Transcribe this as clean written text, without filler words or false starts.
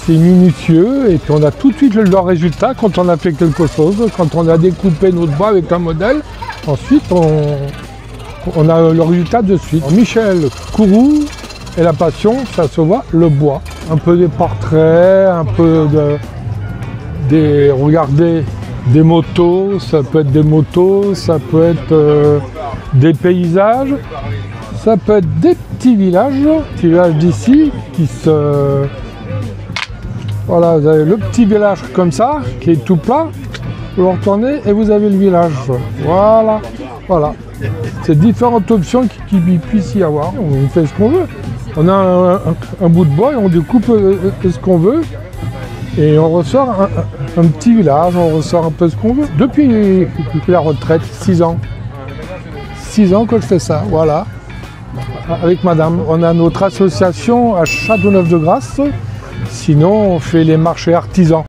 c'est minutieux et puis on a tout de suite le résultat quand on a fait quelque chose, quand on a découpé notre bois avec un modèle. Ensuite, on a le résultat de suite. Michel Kourou et la passion, ça se voit, le bois. Un peu des portraits, un peu regardez, des motos, ça peut être des motos, ça peut être des paysages, ça peut être des petits villages d'ici qui se... Voilà, vous avez le petit village comme ça, qui est tout plat, vous retournez et vous avez le village. Voilà, voilà. C'est différentes options qu'il puisse y avoir. On fait ce qu'on veut. On a un bout de bois et on découpe ce qu'on veut. Et on ressort un petit village, on ressort un peu ce qu'on veut. Depuis la retraite, 6 ans. 6 ans que je fais ça, voilà. Avec madame. On a notre association à Châteauneuf-de-Grasse. Sinon, on fait les marchés artisans.